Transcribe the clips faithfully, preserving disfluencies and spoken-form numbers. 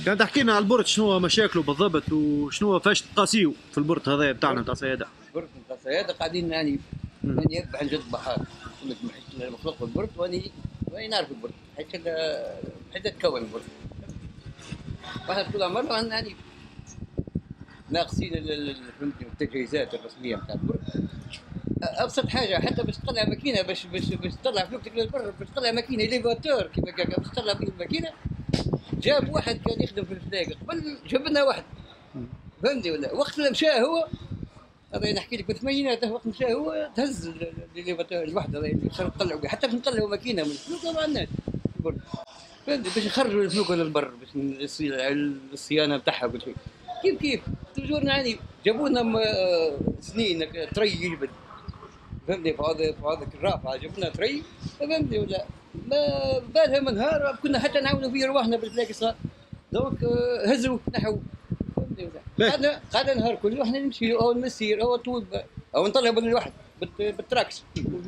كان تحكي لنا على البورت شنو هو مشاكله بالضبط وشنو فاش تقاسيو في البورت هذا بتاعنا تاع صيادة؟ البورت نتاع صيادة قاعدين يعني راني يذبح عن جد بحار، مخلوق البورت واني واني نعرف البورت حيت حيت تكون البورت. واحد كل مرة يعني ناقصين فهمتني التجهيزات الرسمية نتاع البورت. ابسط حاجه حتى باش تطلع ماكينه باش باش باش تطلع فلوكتك للبر، باش تطلع ماكينه ليفاتور كيما هكاك باش تطلع به الماكينه. جاب واحد كان يخدم في الفلاقه قبل، جاب لنا واحد فهمتني ولا. وقت اللي مشى هو هذا نحكي لك في الثمانينات، وقت مشى هو تهز الليفاتور الوحده هذا اللي صار نطلعوا بها، حتى باش نطلعوا ماكينه من الفلوكه ما عندناش فهمتني، باش نخرجوا الفلوكه للبر باش الصيانه نتاعها وكل شيء. كيف كيف توجور يعني جابوا لنا سنين تري يجبد فهمتني في هذا في هذاك الرافعه، جبنا تري فهمتني ولا. ما بالها من نهار كنا حتى نعاونوا فيه رواحنا بالفلاكي صار دونك هزوا نحو فهمتني ولا. قعدنا قعدنا نهار كله احنا نمشي او نسير او طول او نطلعوا بالواحد بالتراكس.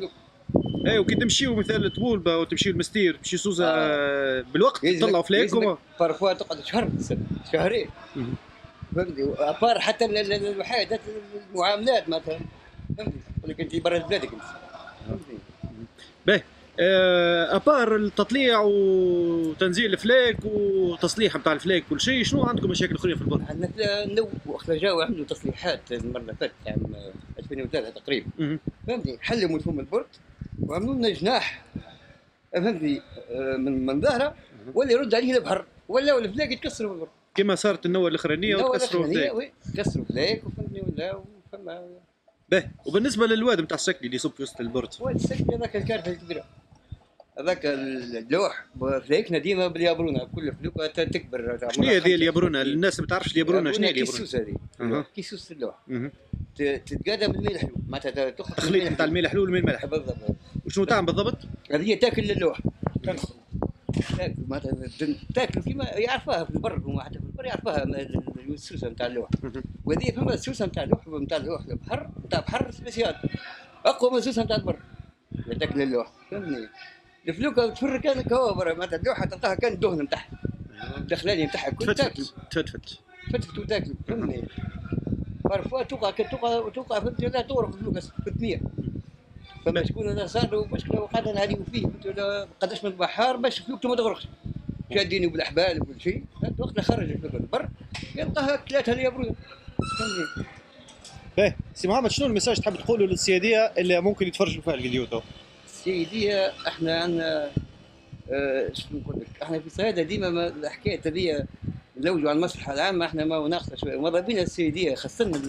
اي وكي تمشيو مثلا طبولبه وتمشيو المستير تمشي سوزه آه. بالوقت تطلعوا فلاكم بارفوا تقعد شهر شهرين فهمتني. ابار حتى الوحدات المعاملات مثلا فهمتني، ولكن انت برا بلادك انت فهمتني. باهي آه ابار التطليع وتنزيل الفلاك وتصليح نتاع الفلاك كل شيء، شنو عندكم مشاكل اخرى في البر؟ عندنا نو وقت جاوا عملوا تصليحات المره اللي فاتت عام ألفين وثلاثة تقريبا فهمتني، حلوا مفهوم البورت وعملوا لنا جناح فهمتني من من ظهره ولا يرد عليه البحر ولا الفلاك يتكسروا بالبر كما صارت النوة الاخرانيه وتكسروا الفلاك. وي كسروا الفلاك وفهمتني ولا فما. باهي وبالنسبه للواد نتاع السكلي اللي يصب في وسط البورت؟ واد السكلي هذاك الكارثه الكبيره، هذاك اللوح فلاكنا ديما باليابرونه كل فلوكه تكبر. شنو هي هذه اليابرونه؟ الناس ما تعرفش اليابرونه شنو هي اليابرونه؟ كيسوس هذه أه. كيسوس اللوح تتقادى بالماء الحلو معناتها تخرج تخليط نتاع الماء الحلو والماء المالح بالضبط. وشنو تعمل بالضبط؟ هذه تاكل اللوح تاكل معناتها تاكل كيما يعرفوها في البر، هما حتى في البر يعرفوها السوسه نتاع اللوح. وهذه فما السوسه نتاع اللوح نتاع اللوح البحر نتاع بحر سبيسيال اقوى من السوسه نتاع البر اللي تاكل اللوح فهمتني. الفلوكه تفر كانك هو برا معناتها اللوحه تلقاها كان الدهن نتاعها الدخلاني نتاعها كل تاكل تفتفت تفتفت وتاكل فهمتني. بارفوا توقع توقع توقع فهمتني لا تغرق الفلوكه ثلاثمية. فما شكون هذا صار له مشكله وقعدنا نعانيو فيه قداش من البحار باش فلوكته ما تغرقش، شادينه بالاحبال وكل شيء. وقت خرج الفلوكه للبر يلقاها ثلاثه اليابرونه فهمتني. باهي سي محمد شنو الميساج تحب تقوله للسياديه اللي ممكن يتفرجوا فيها الفيديو تو؟ السياديه احنا عندنا آه شنو نقول لك، احنا في صيادة ديما الحكايه هذه نلوجوا على المصلحه العامه، احنا ما ناقصه شويه وماذا بينا السياديه خاصه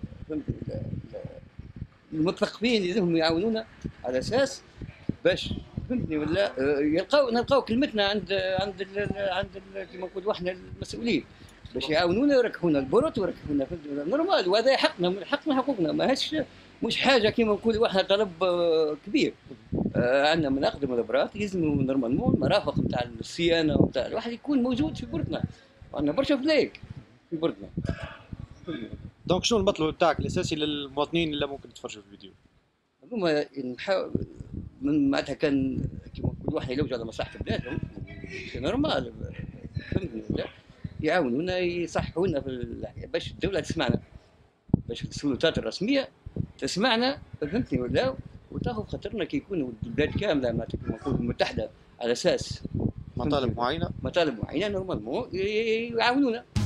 المثقفين اللي لازم يعاونونا على اساس باش فهمتني ولا يلقاو نلقاو كلمتنا عند عند ال عند كيما نقولوا احنا المسؤولين باش يعاونونا ويركحونا البورت ويركحونا فهمتني نورمال. وهذا حقنا من حقنا حقوقنا، ماهيش مش حاجه كيما نقولوا احنا طلب كبير. آه عندنا من اقدم الابرات يلزموا نورمالمون المرافق نتاع الصيانه ونتاع الواحد يكون موجود في بورتنا، عندنا برشا فلاك في بورتنا. دونك شنو المطلب بتاعك الاساسي للمواطنين اللي ممكن يتفرجوا في الفيديو؟ هما نحاول من معناتها كان كيما نقولوا احنا يلوجوا على مصلحه بلادهم نورمال فهمتني ولا يعاونونا يصححونا في باش الدوله تسمعنا، باش السلطات الرسميه تسمعنا فهمتني ولا وتاخذ خاطرنا كي يكونوا البلاد كامله معناتها كيما نقولوا متحده على اساس مطالب معينه مطالب معينه نورمالمون يعاونونا.